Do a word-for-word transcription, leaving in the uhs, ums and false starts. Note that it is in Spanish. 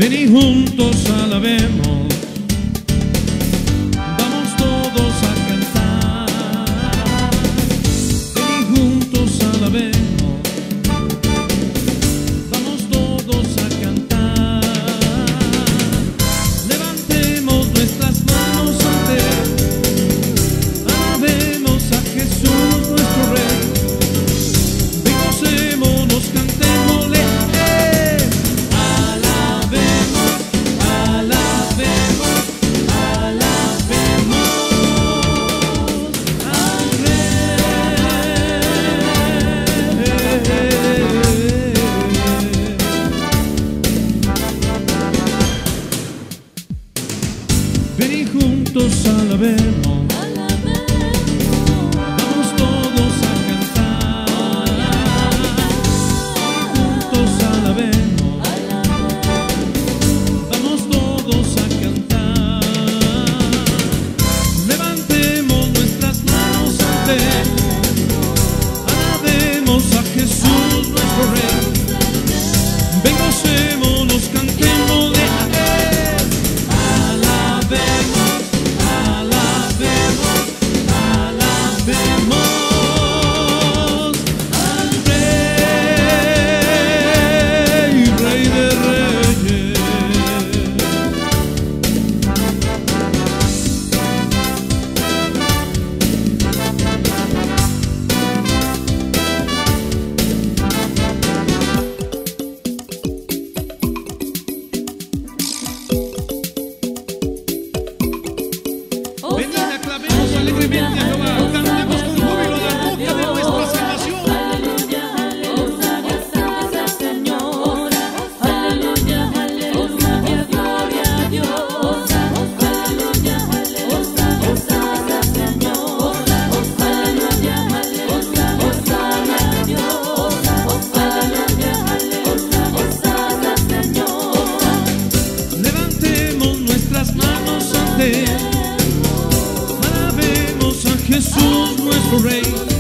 Ven y juntos alabemos, vamos todos a cantar. Ven y juntos alabemos, vamos todos a cantar. Levantemos nuestras manos ante Él, alabemos a Jesús nuestro Rey. Ven, gocémonos, cantémosle. Ven y juntos alabemos, vamos todos a cantar. Juntos alabemos, vamos todos a cantar. Levantemos nuestras manos ante Él, alabemos a Jesús nuestro Rey. Ven, gocémonos, cantémosle a Él. Alabemos, alabemos, alabemos al Rey, Rey de Reyes. Venid, aclamemos alegremente a Jehová, cantemos con júbilo la boca de nuestra salvación. Aleluya, aleluya, Señor. Aleluya, aleluya, gloria a Dios. Aleluya, aleluya, Señor. Aleluya, aleluya, a Dios. Aleluya, aleluya, Señor. Levantemos nuestras manos ante Él, alabemos a Jesús nuestro Rey.